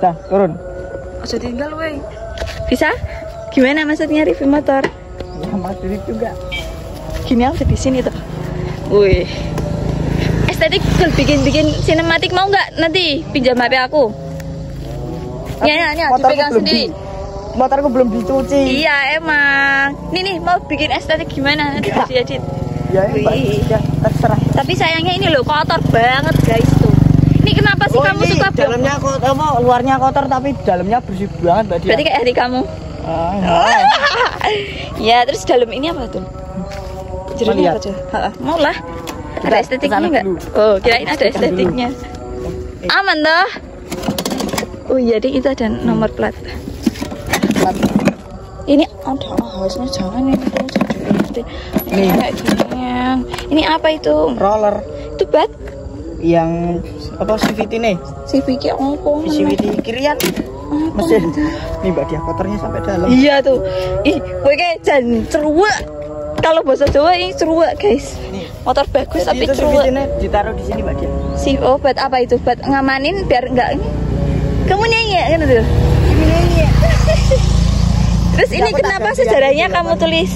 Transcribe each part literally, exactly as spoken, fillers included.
Dah, turun. Aja tinggal weh. Bisa? Gimana maksudnya review motor? Ya, materi juga. Gini aku di sini tuh. Wih. Estetik tuh bikin-bikin sinematik mau nggak nanti pinjam H P aku? Ya, ya, ya, dipegang sendiri. Di, motorku belum dicuci. Iya emang. Nih nih mau bikin estetik gimana nanti kasih edit. Ya, ya, terserah. Tapi sayangnya ini loh kotor banget guys tuh. Ini kenapa sih oh, kamu ini suka dalamnya kotor, apa luarnya kotor tapi dalamnya bersih banget Mbak Dia. Berarti kayak hari kamu. Ah, ya. Ya terus dalam ini apa tuh? Jernih apa tuh? Mau lah. Ada estetiknya nggak? Oh kirain ada estetiknya. Aman toh? Oh iya deh itu ada nomor plat. Plat. Ini ada oh, harusnya jangan ini. Ini kayak gini. Ini apa itu? Roller. Itu bat? Yang apa C V T nih? C V T ongkong. C V T kirian. Mesin. Nih Mbak Dia kotornya sampai dalam. Iya tuh. Ih, kowe kayak jan ceruak. Kalau bahasa Jawa ini ceruak, guys. Nih, motor bagus tapi itu ceruak. Ditaruh di sini Mbak Dia. Si oh, buat apa itu? Buat ngamanin biar enggak ini. Kamu nyanyi ya kan tuh? Nyanyi. Terus ini kenapa sejarahnya kamu tulis?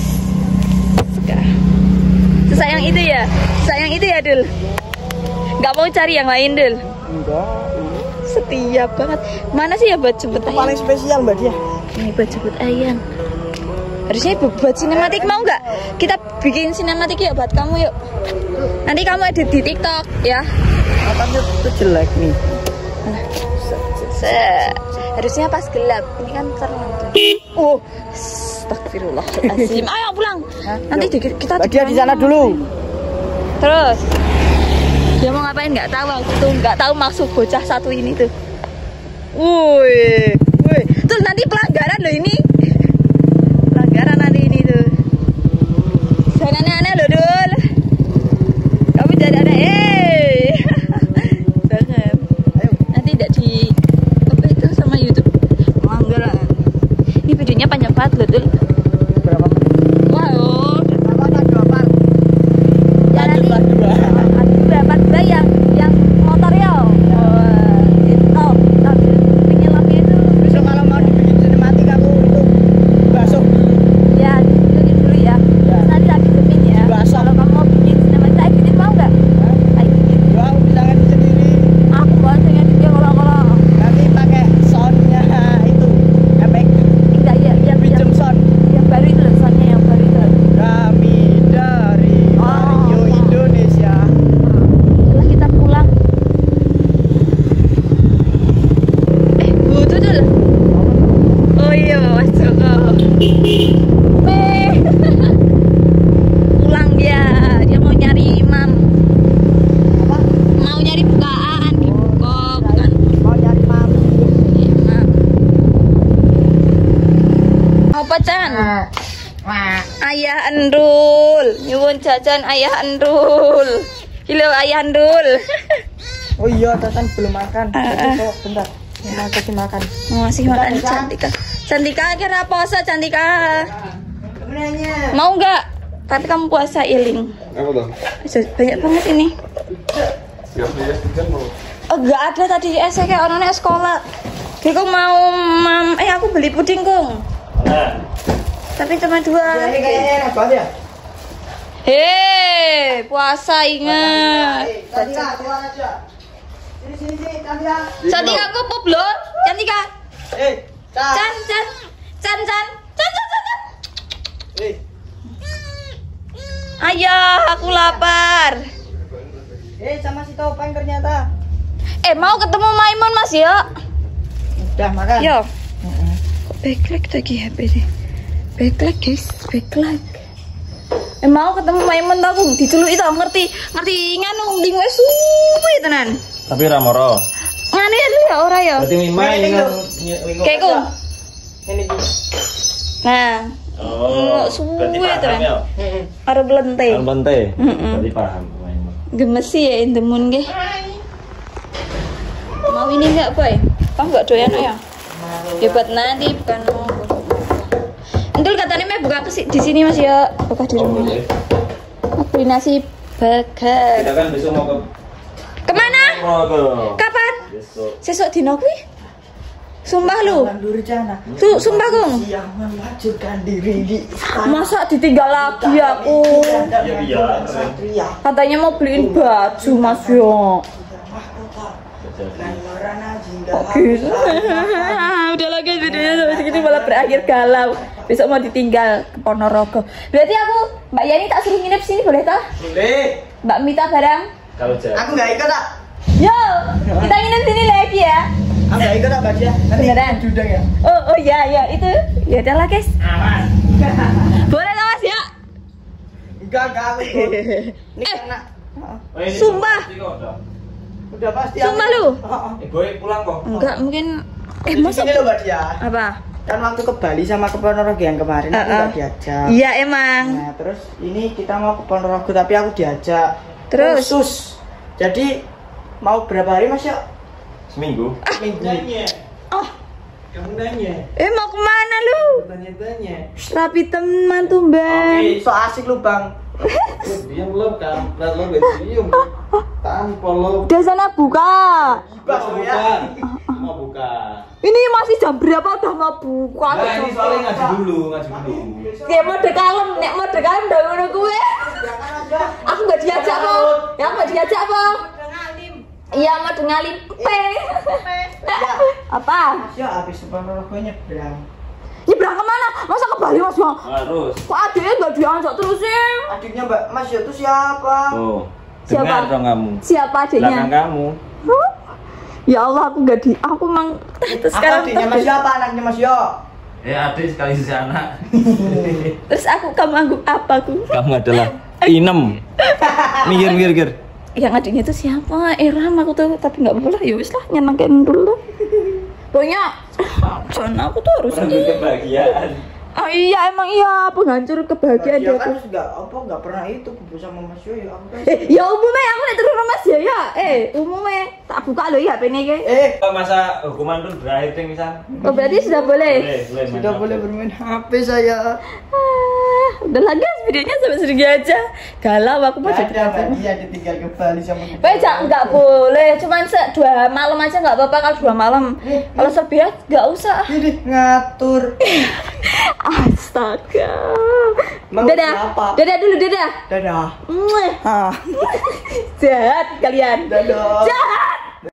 Sesayang itu ya? Sayang itu ya, Dul? Nggak mau cari yang lain, Dul? Enggak. Setia banget. Mana sih ya buat jemput ayam? Paling spesial Mbak Dia. Ini buat jemput ayam. Harusnya buat sinematik mau nggak? Kita bikin sinematik yuk buat kamu yuk. Nanti kamu edit di TikTok ya. Matanya itu jelek nih. Nah. Se harusnya pas gelap. Ini kan terang. Oh, astagfirullahaladzim. Ayo pulang. Hah? Nanti di, kita Mbak Dia di sana dulu. Terus dia mau ngapain nggak tahu waktu itu, nggak tahu maksud bocah satu ini tuh. Woi, woi. Terus nanti pelanggaran loh ini. Pelanggaran nanti ini tuh. Jangan aneh loh, Dul. Kamu jadi aneh. Eh. Jangan. Ayo. Nanti tidak di apa itu sama YouTube. Pelanggaran. Ini videonya panjang banget loh, Dul. Berapa menit? Wow. Apa ada dua part? Ya nanti berapa dua yang yang motor ya? Oh, itu tapi penyelamnya itu Besok kalau mau dibikin sinematik aku itu basuh. ya dibikin dulu ya. Terus nanti tak bikinin ya. Basah. Kalau kamu mau bikin sinematik, saya bikin mau nggak? Saya bikin. Gua aku bisa ngedit sendiri. Aku buat saya dia kalau kalau Nanti pakai soundnya itu efek enggak ya yang Wijum sound. yang baru itu loh, soundnya yang baru itu. Kami dari Mario Oh. Indonesia. Setelah kita pulang. Eh, butuh dulu. Oh iya, Mas Joko. Meh. Pulang dia, dia mau nyari imam. Apa? Mau nyari bukaan di buko, bukan Mau nyari mami. imam. Apa Chan? Wah. Ayah Endul, nyuwun jajan Ayah Endul. Halo Ayah Endul. Oh iya, Tatan belum makan. Ah, Tapi ah. kok bentar. Mau kasih makan. Masih makan Cantika. Cantika kira puasa Cantika. Sebenarnya. Mau nggak? Tapi kamu puasa iling. Apa tuh? Banyak banget ini. Siap ya, kan mau. Oh, nggak ada tadi es kayak orangnya sekolah. Kiko mau mam eh aku beli puding kung. Nah, Tapi cuma dua. Ini kayaknya enak banget ya. Hei, puasa ingat. Cantika, keluar aja. Sini sini sini, Cantika. Cantika aku pop loh. Cantika. Eh, Can Can. can can can can can can. can. Eh, Ayah, aku lapar. eh sama si Topeng ternyata. Eh, mau ketemu Maimun Mas ya? Udah makan. Yo. Backlight lagi H P deh. Backlight guys, backlight. Eh mau ketemu Maimun tau aku diceluk itu ngerti ngerti nganu ding wis suwi tenan. tapi ramoro. Ngene ya ora ya. Berarti mimai Ini yang Kayak ku. Ini Nah, Oh, suwe berarti tenan. paham ya? Karo blente. Kan bente. Mm-mm. Berarti paham. Maimun. Gemesi ya indemun nggih. Mau ini enggak, Boy? Kamu enggak doyan ya? Ya buat nanti bukan mau. Entul katanya meh buka ke di sini Mas ya. Buka di Oh, rumah. boleh. Mau beli nasi burger. Kita kan besok mau ke Kemana? Rogo. Kapan? Besok. Sesuk dino kuwi? Sumpah lu. Rencana. Tuh, sumpah Kung. Yang memajukan diri di Masa ditinggal lagi aku? Iya, iya. Satria. Katanya mau beliin baju Mas Yo. Kok gitu? Udah lah guys, videonya sampai segini malah berakhir galau. Besok mau ditinggal ke Ponorogo. Berarti aku Mbak Yani tak suruh nginep sini boleh toh? Boleh. Mbak Mita bareng. Kalau jadi. Aku nggak ikut tak? Yo, kita nginep sini lagi ya. Aku nggak ikut tak Mbak Dia? Nanti Beneran? judang ya. Oh, oh ya ya itu. Ya udah lah guys. Aman. Boleh lah Mas ya. Enggak, enggak aku ikut. Ini Eh. karena Oh, ini Sumpah. pasti kok, udah. udah pasti. Sumpah aku- lu? Heeh. Eh, boy pulang kok. Enggak, mungkin eh Jadi masa gini loh Mbak Dia. apa? Kan waktu ke Bali sama ke Ponorogo yang kemarin aku Uh-uh. nggak diajak. Iya emang. Nah terus ini kita mau ke Ponorogo tapi aku diajak. Terus? Khusus. Jadi mau berapa hari Mas ya? Seminggu. Minggu. Oh, Kamu nanya. eh mau kemana lu? Tanya-tanya. Rapi teman tuh Bang. So asik lu Bang. Diam lo kan, lo diam. Tanpa lo. Udah sana buka. Bang ya. Mau buka. Ini masih jam berapa udah mau buka? Nah, ini soalnya ngaji dulu, ngaji dulu. Kayak mode kalem, nek mode kalem udah ngono gue. Jangan aja. Aku nggak diajak po. Ya aku nggak diajak po. Iya mode ngalim. Pe. Ya. Apa? Mas ya habis ke Ponorogo nyebrang. Nyebrang kemana? Masa ke Bali Mas Bang? Harus. Kok adiknya nggak diajak terusin? Adiknya Mbak Mas ya itu siapa? Oh. Siapa? Dengar dong kamu. Siapa adiknya? Belakang kamu. Huh? Ya Allah aku nggak di, aku mang terus Apa sekarang adiknya Mas terus, siapa anaknya Mas Yo? Eh, adik sekali si anak. terus aku kamu anggap apa aku? Kamu adalah inem. Mikir, mikir, mikir. Yang adiknya itu siapa? Iram aku tuh tapi nggak boleh ya wis lah nyenengin dulu. Pokoknya jangan aku tuh harus Penuh kebahagiaan. Oh iya emang iya penghancur kebahagiaan Dia dia kan tuh. nggak apa nggak pernah itu kumpul sama Mas Yo ya. Aku kan. Eh ya umumnya aku nek terus Mas ya ya. Eh umumnya tak buka loh ya H P ini ke. Eh Masa hukuman pun berakhir ting misal. Oh berarti sudah boleh. Boleh, boleh. main sudah H P. boleh bermain H P saya. Ah, udah lah guys videonya sampai segini aja. Galau aku mau Gak jadi ada apa? Mbak Dia ditinggal ke Bali sama kita. Weh, jangan nggak boleh, cuman se dua malam aja nggak apa-apa kalau dua malam. Kalau lebih nggak usah. Ini ngatur. Astaga. Mau Dadah, berapa? dadah dulu dadah. Dadah. Mwah. Ah. Jahat kalian. Dadah. Jahat.